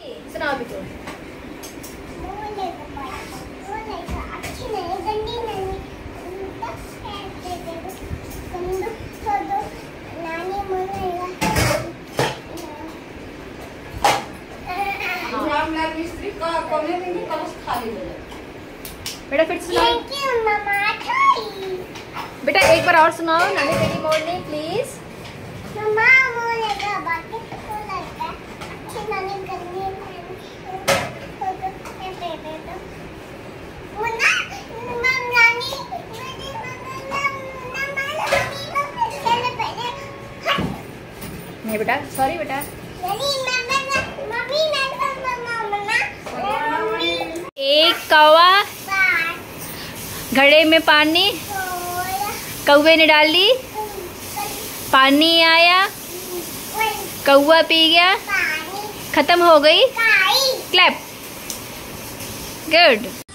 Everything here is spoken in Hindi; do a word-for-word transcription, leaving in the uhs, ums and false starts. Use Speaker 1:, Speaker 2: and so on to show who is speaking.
Speaker 1: सुनाओ भी तो। बेटा फिर सुनाओ बेटा, एक बार और सुनाओ। नानी तेरी मॉर्निंग प्लीज। नहीं बेटा, सॉरी बेटा। एक कौवा घड़े में पानी, कौवे ने डाल दी, पानी आया, कौवा पी गया, खत्म हो गई। क्लैप। गुड।